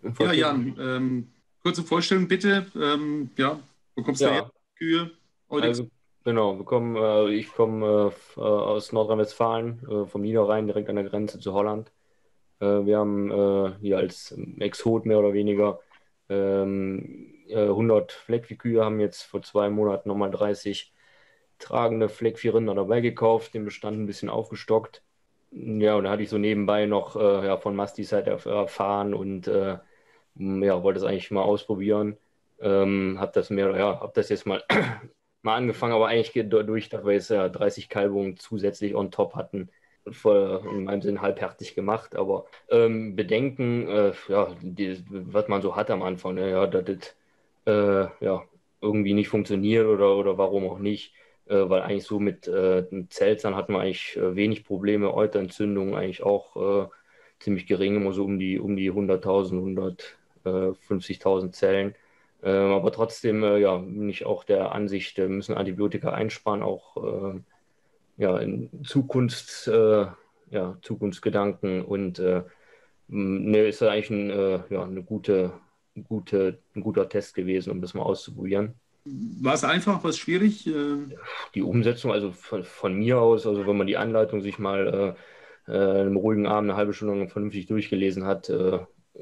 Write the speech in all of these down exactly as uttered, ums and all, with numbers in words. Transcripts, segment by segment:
Ja, Jan, ähm, kurze Vorstellung bitte. Ähm, ja, wo kommst du her? Ja, Kühe, Eudechs? also genau, wir kommen, äh, ich komme äh, f- äh, aus Nordrhein-Westfalen, äh, vom Niederrhein, direkt an der Grenze zu Holland. Äh, wir haben äh, hier als Exot mehr oder weniger ähm, äh, hundert Fleckvieh-Kühe, haben jetzt vor zwei Monaten nochmal dreißig tragende Fleckvieh-Rinder dabei gekauft, den Bestand ein bisschen aufgestockt. Ja, und da hatte ich so nebenbei noch äh, ja, von Mastis halt erf- erfahren und äh, ja, wollte es eigentlich mal ausprobieren. Ähm, hab das mehr, ja, hab das jetzt mal, mal angefangen, aber eigentlich geht dadurch, dass wir jetzt ja dreißig Kalbungen zusätzlich on top hatten, voll, in meinem Sinn halbherzig gemacht. Aber ähm, Bedenken, äh, ja, die, was man so hat am Anfang, ne, ja, dass das äh, ja, irgendwie nicht funktioniert oder, oder warum auch nicht. Äh, weil eigentlich so mit äh, Zeltern hat man eigentlich äh, wenig Probleme, Euterentzündungen eigentlich auch äh, ziemlich gering, immer so um die, um die hunderttausend, hundertfünfzigtausend Zellen. Ähm, aber trotzdem, äh, ja, bin ich auch der Ansicht, wir müssen Antibiotika einsparen, auch äh, ja, in Zukunft, äh, ja, Zukunftsgedanken und äh, ne, ist ja eigentlich ein, äh, ja, eine gute, gute, ein guter Test gewesen, um das mal auszuprobieren. War es einfach, war es schwierig? Ähm, Die Umsetzung, also von, von mir aus, also wenn man die Anleitung sich mal äh, äh, einem ruhigen Abend eine halbe Stunde lang vernünftig durchgelesen hat, äh,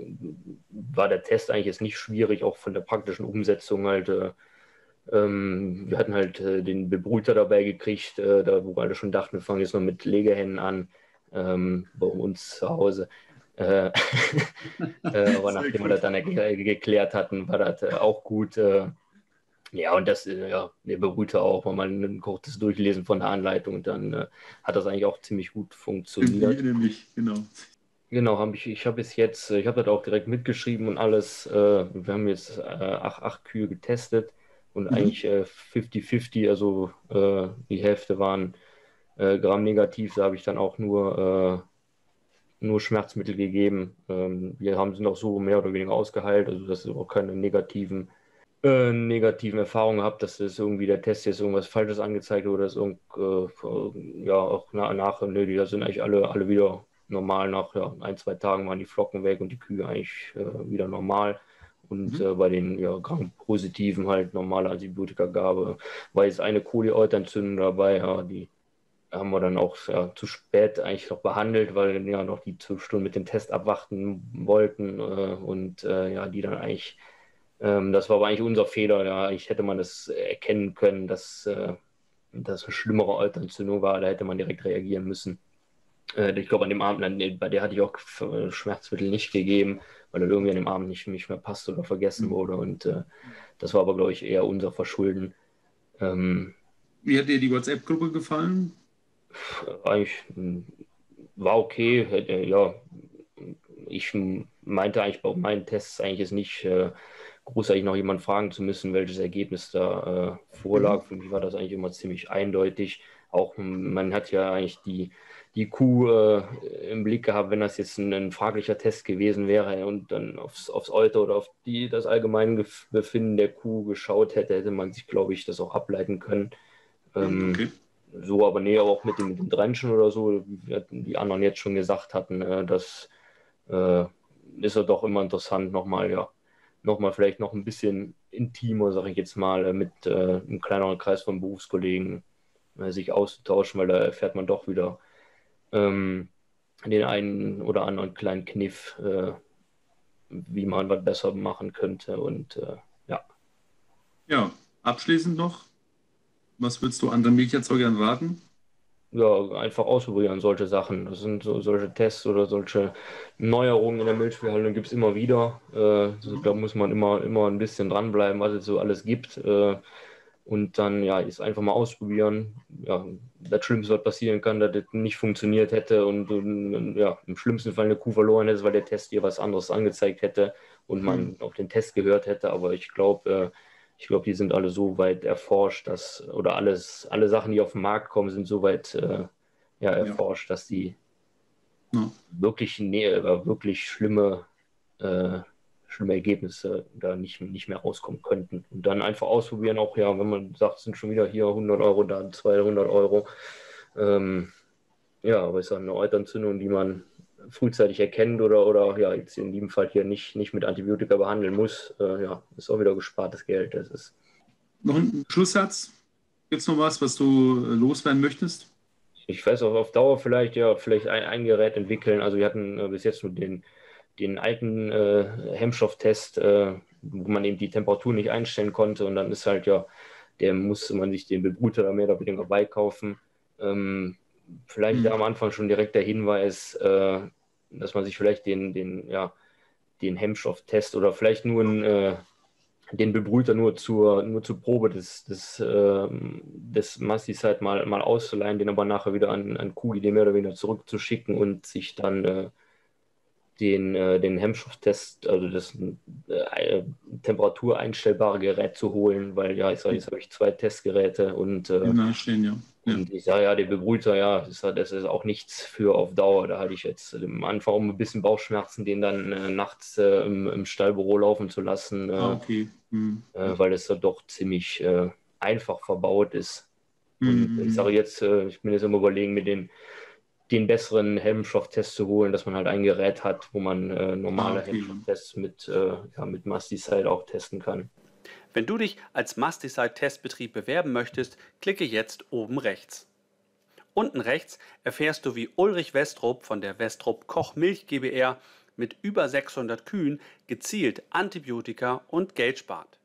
war der Test eigentlich jetzt nicht schwierig, auch von der praktischen Umsetzung halt. Äh, ähm, wir hatten halt äh, den Bebrüter dabei gekriegt, äh, da wo wir alle schon dachten, wir fangen jetzt noch mit Legehennen an, ähm, bei uns zu Hause. Äh, äh, aber Sehr nachdem wir das gut. dann ge geklärt hatten, war das äh, auch gut. Äh, ja, und das, äh, ja, der beruhte auch, wenn man ein kurzes Durchlesen von der Anleitung und dann äh, hat das eigentlich auch ziemlich gut Stimmt, ich funktioniert. erinnere mich, genau. Genau, habe ich, ich habe es jetzt, äh, ich habe das auch direkt mitgeschrieben und alles. Äh, wir haben jetzt äh, acht, acht Kühe getestet und Mhm. eigentlich äh, fünfzig fünfzig, also äh, die Hälfte waren äh, Gramm-negativ, da habe ich dann auch nur, äh, nur Schmerzmittel gegeben. Ähm, wir haben sind auch so mehr oder weniger ausgeheilt, also dass es auch keine negativen äh, negativen Erfahrungen gehabt, dass das irgendwie der Test jetzt irgendwas Falsches angezeigt hat oder dass irgend, äh, ja auch na, nach, nö, die da sind eigentlich alle, alle wieder normal. Nach ja, ein, zwei Tagen waren die Flocken weg und die Kühe eigentlich äh, wieder normal. Und Mhm. äh, bei den ja, Gram-Positiven halt normale Antibiotikagabe. War jetzt eine Koli-Euterentzündung dabei, ja, die haben wir dann auch ja, zu spät eigentlich noch behandelt, weil wir ja noch die zwölf Stunden mit dem Test abwarten wollten äh, und äh, ja, die dann eigentlich ähm, das war aber eigentlich unser Fehler. Ja. Eigentlich hätte man das erkennen können, dass äh, das eine schlimmere Alterentzündung war. Da hätte man direkt reagieren müssen. Äh, ich glaube, an dem Abend, an- bei der hatte ich auch äh, Schmerzmittel nicht gegeben, weil er irgendwie an dem Abend nicht, nicht mehr passte oder vergessen Mhm. wurde. Und äh, das war aber, glaube ich, eher unser Verschulden. Ähm, Wie hat dir die WhatsApp-Gruppe gefallen? eigentlich mh, war okay. Hätte, ja, ich meinte eigentlich bei meinen Tests eigentlich jetzt nicht äh, großartig noch jemand fragen zu müssen, welches Ergebnis da äh, Mhm. vorlag. Für mich war das eigentlich immer ziemlich eindeutig. Auch hm, man hat ja eigentlich die, die Kuh äh, im Blick gehabt, wenn das jetzt ein, ein fraglicher Test gewesen wäre und dann aufs, aufs Euter oder auf die, das allgemeine Befinden der Kuh geschaut hätte, hätte man sich, glaube ich, das auch ableiten können. Mhm. Ähm, Okay. so, aber nee, aber auch mit dem, mit dem Drenchen oder so, wie die anderen jetzt schon gesagt hatten, äh, das äh, ist ja doch immer interessant, nochmal, ja, nochmal vielleicht noch ein bisschen intimer, sage ich jetzt mal, äh, mit äh, einem kleineren Kreis von Berufskollegen äh, sich auszutauschen, weil da erfährt man doch wieder ähm, den einen oder anderen kleinen Kniff, äh, wie man was besser machen könnte. Und äh, ja, Ja, abschließend noch, was würdest du anderen Milcherzeugern raten? ja, einfach ausprobieren, solche Sachen. Das sind so, solche Tests oder solche Neuerungen in der Milchviehhaltung gibt es immer wieder. Äh, so, da Mhm. muss man immer, immer ein bisschen dranbleiben, was es so alles gibt. Äh, und dann, ja, ist einfach mal ausprobieren. Ja, das Schlimmste, was passieren kann, dass das nicht funktioniert hätte und, und ja, im schlimmsten Fall eine Kuh verloren hätte, weil der Test ihr was anderes angezeigt hätte und Mhm. man auf den Test gehört hätte. Aber ich glaube, äh, ich glaube, die sind alle so weit erforscht, dass, oder alles, alle Sachen, die auf den Markt kommen, sind so weit äh, ja, Ja. erforscht, dass die Ja. wirklich, Nähe, wirklich schlimme, äh, schlimme Ergebnisse da nicht, nicht mehr rauskommen könnten. Und dann einfach ausprobieren, auch ja, wenn man sagt, es sind schon wieder hier hundert Euro, da zweihundert Euro. Ähm, ja, aber es ist eine Euterentzündung, die man frühzeitig erkennt oder, oder ja, jetzt in diesem Fall hier nicht, nicht mit Antibiotika behandeln muss, äh, ja, ist auch wieder gespartes Geld. Das ist Noch ein Schlusssatz? Gibt es noch was, was du äh, loswerden möchtest? Ich weiß auch auf Dauer vielleicht, ja, vielleicht ein, ein Gerät entwickeln. Also wir hatten äh, bis jetzt nur den, den alten äh, Hemmstofftest, äh, wo man eben die Temperatur nicht einstellen konnte und dann ist halt ja, der musste man sich den Bebruter da mehr oder weniger beikaufen. Ähm, vielleicht da Hm. am Anfang schon direkt der Hinweis, äh, dass man sich vielleicht den, den, ja, den Hemmstofftest oder vielleicht nur ein äh, den Bebrüter nur zur, nur zur Probe des, des, ähm, des Mastis halt mal, mal auszuleihen, den aber nachher wieder an, an Q I D mehr oder weniger zurückzuschicken und sich dann äh, den, äh, den Hemmschufttest, also das äh, temperatureinstellbare Gerät zu holen, weil ja, ich sage, jetzt habe ich zwei Testgeräte und äh, Im Nahestehen, ja. Ja. und ich sage ja, der Bebrüter, ja, das, hat, das ist auch nichts für auf Dauer. Da hatte ich jetzt am Anfang auch ein bisschen Bauchschmerzen, den dann äh, nachts äh, im, im Stallbüro laufen zu lassen, Ah, äh, okay. Hm. äh, weil es da doch ziemlich äh, einfach verbaut ist. Und ich Hm. sage jetzt, äh, ich bin jetzt immer überlegen, mir den, den besseren Helmstofftest zu holen, dass man halt ein Gerät hat, wo man äh, Ah, normale okay. Helmstofftests mit, äh, ja, mit Masticide auch testen kann. Wenn du dich als Masticide-Testbetrieb bewerben möchtest, klicke jetzt oben rechts. Unten rechts erfährst du, wie Ulrich Westrup von der Westrup Koch Milch GbR mit über sechshundert Kühen gezielt Antibiotika und Geld spart.